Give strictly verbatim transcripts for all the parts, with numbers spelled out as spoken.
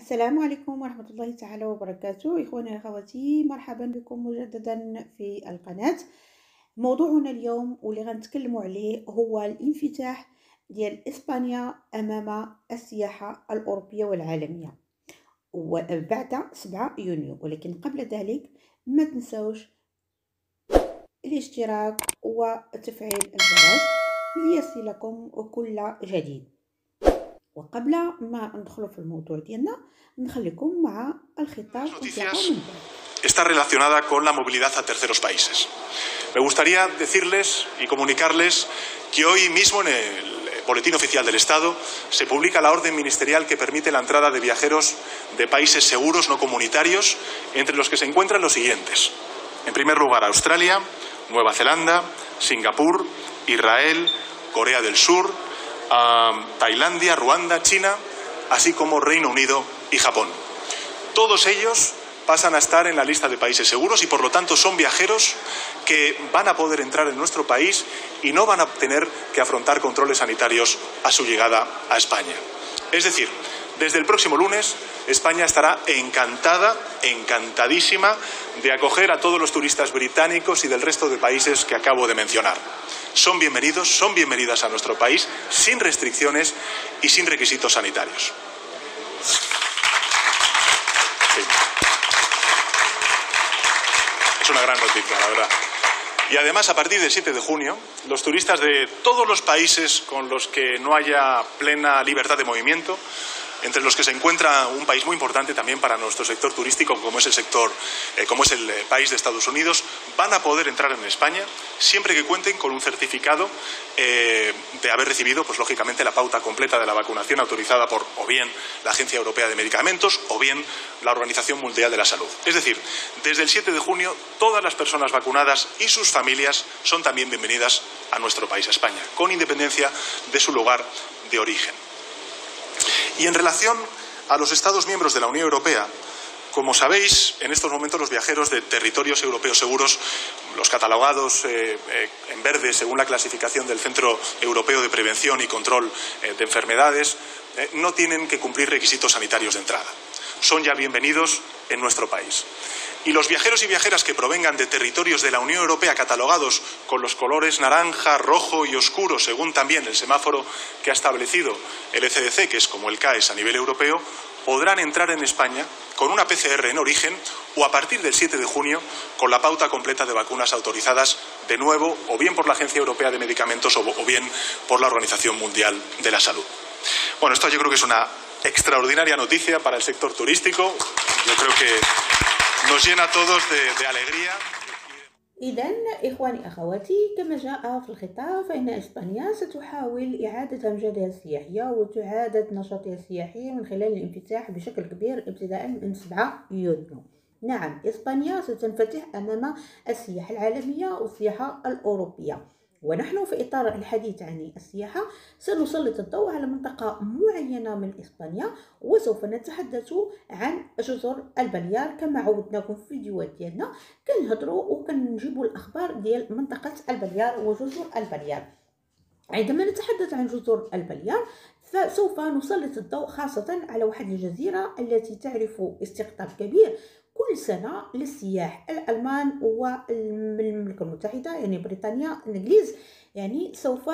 السلام عليكم ورحمة الله تعالى وبركاته، إخواني أخواتي، مرحبا بكم مجددا في القناة. موضوعنا اليوم واللي غنتكلموا عليه هو الانفتاح ديال إسبانيا أمام السياحة الأوروبية والعالمية وبعد سبعة يونيو. ولكن قبل ذلك ما تنسوش الاشتراك وتفعيل الجرس ليصلكم كل جديد. وقبل ما ندخل في الموضوع ديالنا نخليكم مع الخطاب noticias está relacionada con la movilidad a terceros países. Me gustaría decirles y comunicarles que hoy mismo en el Boletín Oficial del Estado se publica la orden ministerial que permite la entrada de viajeros de países seguros no comunitarios, entre los que se encuentran los siguientes. En primer lugar, Australia, Nueva Zelanda, Singapur, Israel, Corea del Sur, uh, Tailandia, Ruanda, China, así como Reino Unido y Japón. Todos ellos pasan a estar en la lista de países seguros y, por lo tanto, son viajeros que van a poder entrar en nuestro país y no van a tener que afrontar controles sanitarios a su llegada a España. Es decir, desde el próximo lunes, España estará encantada, encantadísima de acoger a todos los turistas británicos y del resto de países que acabo de mencionar. Son bienvenidos, son bienvenidas a nuestro país sin restricciones y sin requisitos sanitarios. Sí. Es una gran noticia, la verdad. Y además, a partir del siete de junio, los turistas de todos los países con los que no haya plena libertad de movimiento, entre los que se encuentra un país muy importante también para nuestro sector turístico, como es el sector, eh, como es el eh, país de Estados Unidos, van a poder entrar en España siempre que cuenten con un certificado eh, de haber recibido, pues lógicamente, la pauta completa de la vacunación autorizada por o bien la Agencia Europea de Medicamentos o bien la Organización Mundial de la Salud. Es decir, desde el siete de junio, todas las personas vacunadas y sus familias son también bienvenidas a nuestro país, a España, con independencia de su lugar de origen. Y en relación a los Estados miembros de la Unión Europea, como sabéis, en estos momentos los viajeros de territorios europeos seguros, los catalogados eh, eh, en verde según la clasificación del Centro Europeo de Prevención y Control eh, de Enfermedades, eh, no tienen que cumplir requisitos sanitarios de entrada. Son ya bienvenidos en nuestro país. Y los viajeros y viajeras que provengan de territorios de la Unión Europea catalogados con los colores naranja, rojo y oscuro, según también el semáforo que ha establecido el E C D C, que es como el CAES a nivel europeo, podrán entrar en España con una P C R en origen o a partir del siete de junio con la pauta completa de vacunas autorizadas de nuevo o bien por la Agencia Europea de Medicamentos o bien por la Organización Mundial de la Salud. Bueno, esto yo creo que es una extraordinaria noticia para el sector turístico. Yo creo que nos llena a todos de, de alegría. إذن إخواني أخواتي، كما جاء في الخطاب فإن إسبانيا ستحاول إعادة أمجادها السياحية وتعادة نشاطها السياحي من خلال الانفتاح بشكل كبير ابتداء من سبعة يونيو. نعم، إسبانيا ستنفتح أمام السياحة العالمية والسياحة الأوروبية، ونحن في إطار الحديث عن السياحة سنسلط الضوء على منطقة معينة من إسبانيا، وسوف نتحدث عن جزر البليار. كما عودناكم في الفيديوهات ديالنا كنهضروا وكنجيبوا الأخبار ديال منطقة البليار وجزر البليار. عندما نتحدث عن جزر البليار فسوف نسلط الضوء خاصة على واحد الجزيرة التي تعرف استقطاب كبير كل سنة للسياح الألمان والمملكة المتحدة، يعني بريطانيا الإنجليز. يعني سوف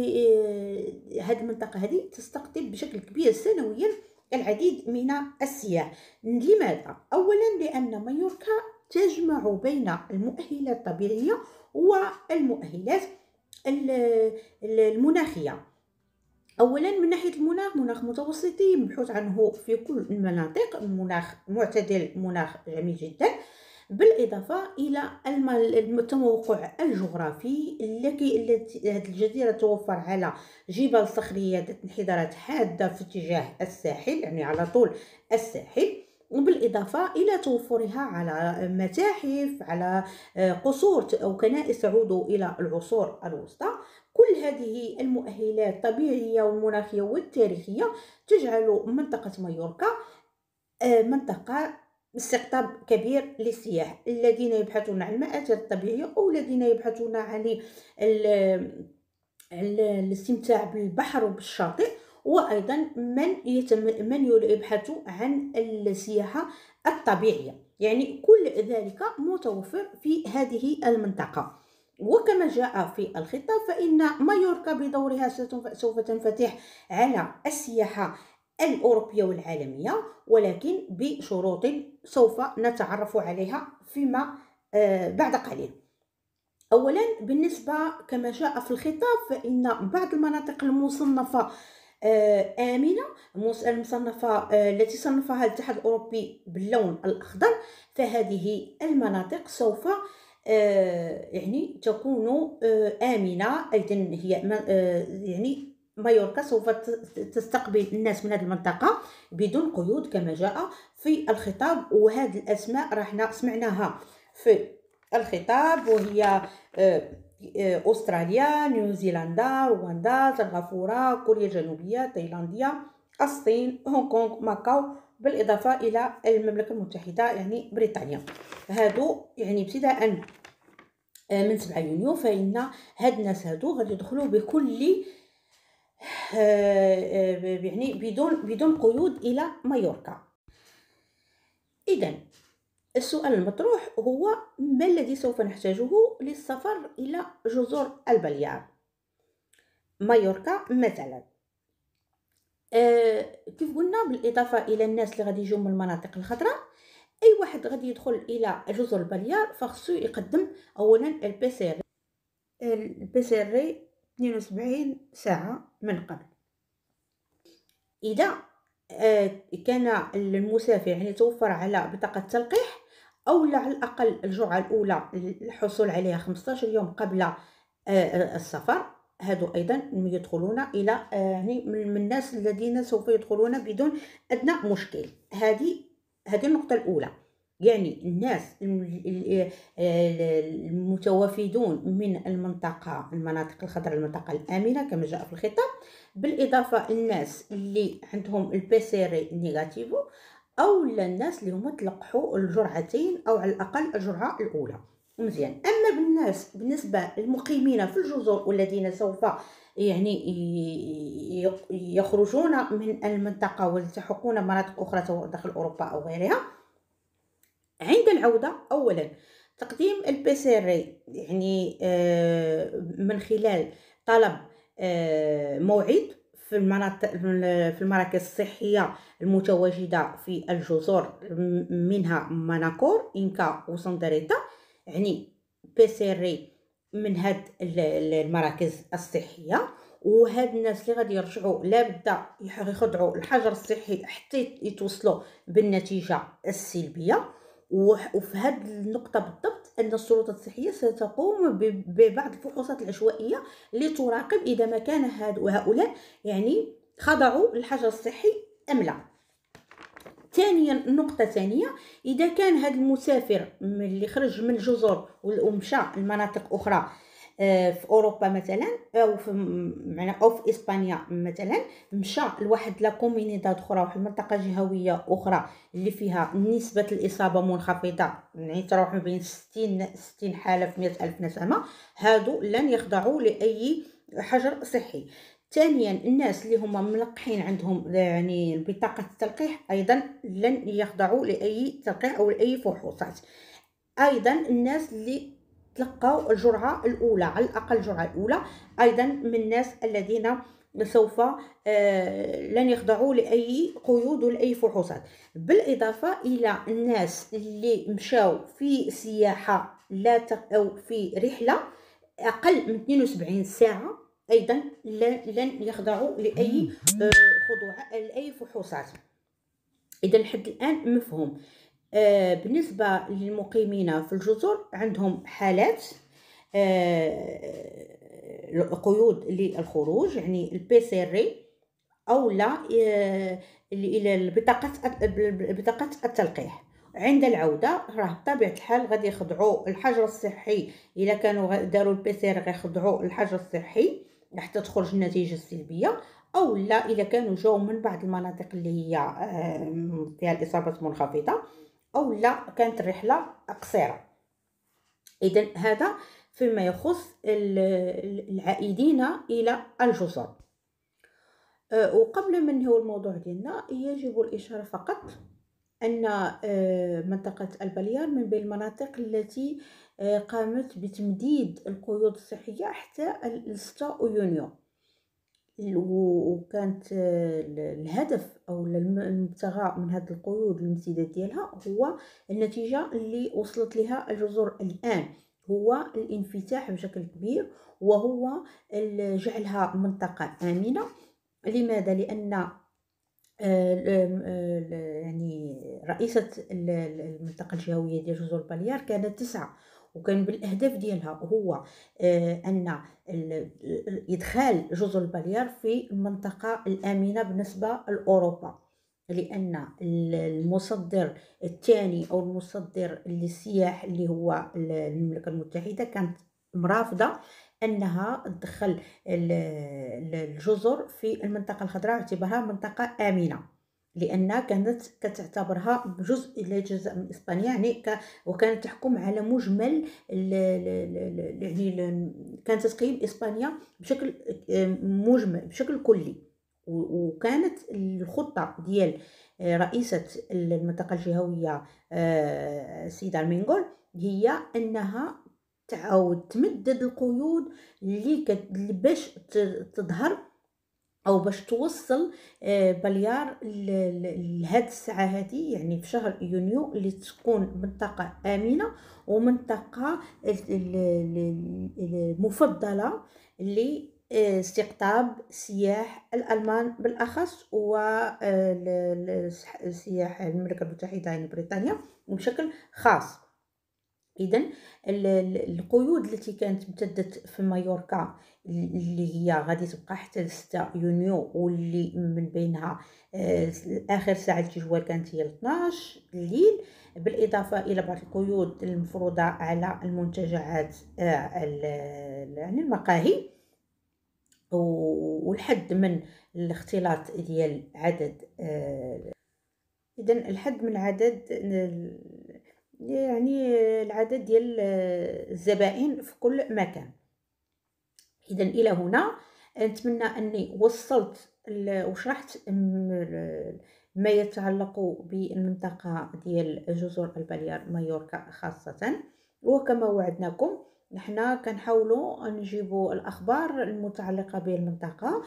هذه المنطقة هذه تستقطب بشكل كبير سنويا العديد من السياح. لماذا؟ أولا لأن مايوركا تجمع بين المؤهلات الطبيعية والمؤهلات المناخية. أولا من ناحية المناخ، مناخ متوسطي مبحوث عنه في كل المناطق، مناخ معتدل، مناخ جميل جدا، بالإضافة إلى التموقع الجغرافي التي هذه الجزيرة توفر على جبال صخرية ذات انحدارات حادة في اتجاه الساحل، يعني على طول الساحل، وبالإضافة إلى توفرها على متاحف، على قصور أو كنائس تعود إلى العصور الوسطى. كل هذه المؤهلات الطبيعية والمناخية والتاريخية تجعل منطقة مايوركا منطقة استقطاب كبير للسياح الذين يبحثون عن المآثر الطبيعية أو الذين يبحثون عن الاستمتاع بالبحر وبالشاطئ، وأيضا من يتم من يبحث عن السياحة الطبيعية، يعني كل ذلك متوفر في هذه المنطقة. وكما جاء في الخطاب فإن مايوركا بدورها سوف تنفتح على السياحة الأوروبية والعالمية، ولكن بشروط سوف نتعرف عليها فيما بعد قليل. أولا بالنسبة كما جاء في الخطاب فإن بعض المناطق المصنفة آمنة المصنفة التي صنفها الاتحاد الأوروبي باللون الأخضر، فهذه المناطق سوف يعني تكون آمنة. أيضا هي يعني مايوركا سوف تستقبل الناس من هذه المنطقة بدون قيود كما جاء في الخطاب، وهذه الأسماء راح سمعناها في الخطاب، وهي أستراليا، نيوزيلندا، رواندا، سنغافورة، كوريا الجنوبية، تايلانديا، الصين، هونغ كونغ، ماكاو، بالإضافة إلى المملكة المتحدة يعني بريطانيا. هادو يعني ابتداء من سبعة يونيو فإن هاد الناس هادو غادي يدخلوا بكل يعني بدون بدون قيود إلى مايوركا. إذن السؤال المطروح هو ما الذي سوف نحتاجه للسفر إلى جزر البليار؟ مايوركا مثلا آه كيف قلنا، بالإضافة إلى الناس اللي غادي يجوا من المناطق الخضراء، أي واحد غادي يدخل إلى جزر البليار فخصو يقدم أولا البي سي ار البي سي ار اثنين وسبعين ساعة من قبل. إذا آه كان المسافر يعني توفر على بطاقة تلقيح أو على الأقل الجرعة الأولى الحصول عليها خمسة عشر يوم قبل السفر، هادو أيضا يدخلون إلى يعني من الناس الذين سوف يدخلون بدون أدنى مشكل. هذه هذه النقطة الأولى، يعني الناس المتوافدون من المنطقة المناطق الخضراء المنطقة الآمنة كما جاء في الخطاب، بالإضافة الناس اللي عندهم البي سي ار نيجاتيفو أو الناس اللي هما تلقحوا الجرعتين أو على الأقل الجرعة الأولى. مزيان. أما بالناس بالنسبة للمقيمين في الجزر والذين سوف يعني يخرجون من المنطقة ويلتحقون مناطق أخرى سواء داخل أوروبا أو غيرها، عند العودة أولا تقديم البي سي ار يعني من خلال طلب موعد في المناطق في المراكز الصحية المتواجدة في الجزر، منها ماناكور، إنكا وسندريتا، يعني بي سي ار من هاد المراكز الصحية. وهاد الناس اللي غادي يرجعوا لابد يخضعوا الحجر الصحي حتى يتوصلوا بالنتيجة السلبية. وفي هذه النقطة بالضبط أن السلطات الصحية ستقوم ببعض الفحوصات العشوائية لتراقب إذا ما كان هؤلاء يعني خضعوا للحجر الصحي أم لا. ثانيا، النقطة الثانية، إذا كان هذا المسافر اللي خرج من الجزر ومشى لمناطق أخرى في أوروبا مثلا أو في معنا أو في إسبانيا مثلا، مشى لواحد لا كومينيداد أخرى، واحد المنطقة جهوية أخرى اللي فيها نسبة الإصابة منخفضة، يعني تروح ما بين ستين ستين حالة في مئة ألف نسمة، هادو لن يخضعوا لأي حجر صحي. ثانيا، الناس اللي هما ملقحين عندهم يعني بطاقة التلقيح أيضا لن يخضعوا لأي تلقيح أو لأي فحوصات. أيضا الناس اللي تلقوا الجرعة الأولى على الأقل الجرعة الأولى أيضا من الناس الذين سوف لن يخضعوا لأي قيود ولأي فحوصات، بالإضافة إلى الناس اللي مشاو في سياحة لا أو في رحلة أقل من اثنين وسبعين ساعة أيضا لن يخضعوا لأي خضوع لأي فحوصات. إذا لحد الآن مفهوم. آه بالنسبة للمقيمين في الجزر عندهم حالات آه قيود للخروج، يعني البي سي ار أو لا آه إلى بطاقة بطاقة التلقيح. عند العودة راه بطبيعة الحال غادي يخضعوا الحجر الصحي، إذا كانوا داروا البي سي ار غيخضعوا الحجر الصحي حتى تخرج النتيجة السلبية، أو لا إذا كانوا جاوا من بعض المناطق اللي هي آه فيها الإصابات منخفضة، أو لا كانت الرحلة قصيرة. إذن هذا فيما يخص العائدين إلى الجزر. أه وقبل ما ننهيو الموضوع ديالنا يجب الإشارة فقط أن أه منطقة البليار من بين المناطق التي أه قامت بتمديد القيود الصحية حتى ستة يونيو، وكانت الهدف او المبتغى من هذه القيود الامتداد ديالها هو النتيجه اللي وصلت لها الجزر الان، هو الانفتاح بشكل كبير، وهو جعلها منطقه امنه. لماذا؟ لان يعني رئيسة المنطقة الجهوية ديال جزر البليار كانت تسعى، وكان بالاهداف ديالها هو ان ادخال جزر البليار في المنطقة الامنة بالنسبة لاوروبا، لان المصدر الثاني او المصدر للسياح اللي هو المملكة المتحدة كانت مرافضة انها تدخل الجزر في المنطقه الخضراء باعتبارها منطقه امنه، لانها كانت كتعتبرها جزء لا جزء من اسبانيا، يعني ك وكانت تحكم على مجمل يعني كانت تقيم اسبانيا بشكل مجمل بشكل كلي. وكانت الخطه ديال رئيسه المنطقه الجهويه السيده مينغول هي انها تعاود تمدد القيود اللي باش تظهر او باش توصل بليار لهاد الساعه هذه، يعني في شهر يونيو، اللي تكون منطقه امنه ومنطقه المفضله لاستقطاب سياح الالمان بالاخص وسياح المملكه المتحده يعني بريطانيا بشكل خاص. اذا القيود التي كانت امتدت في مايوركا اللي هي غادي تبقى حتى ستة يونيو، واللي من بينها اخر ساعه التجوال كانت هي اثناش الليل، بالاضافه الى بعض القيود المفروضه على المنتجعات يعني المقاهي، والحد من الاختلاط ديال عدد اذا الحد من عدد يعني العدد ديال الزبائن في كل مكان. اذا الى هنا نتمنى اني وصلت وشرحت ما يتعلق بالمنطقه ديال جزر البليار مايوركا خاصه، وكما وعدناكم نحنا كنحاولوا نجيبوا الاخبار المتعلقه بالمنطقه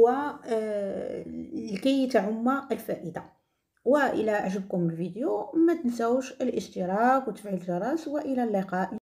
ولكي تعم الفائده. والى عجبكم الفيديو ما تنسوش الاشتراك وتفعيل الجرس، والى اللقاء.